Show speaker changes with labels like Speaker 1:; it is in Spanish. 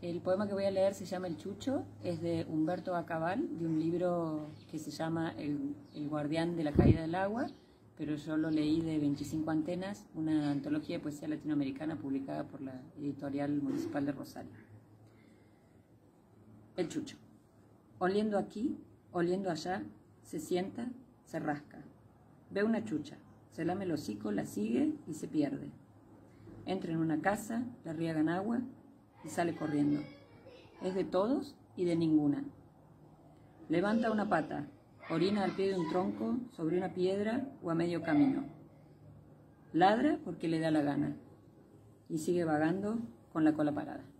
Speaker 1: El poema que voy a leer se llama El Chucho, es de Humberto Acabal, de un libro que se llama El Guardián de la Caída del Agua, pero yo lo leí de 25 Antenas, una antología de poesía latinoamericana publicada por la Editorial Municipal de Rosario. El Chucho. Oliendo aquí, oliendo allá, se sienta, se rasca. Ve una chucha, se lame el hocico, la sigue y se pierde. Entra en una casa, le riegan agua y sale corriendo. Es de todos y de ninguna. Levanta una pata, orina al pie de un tronco, sobre una piedra o a medio camino. Ladra porque le da la gana y sigue vagando con la cola parada.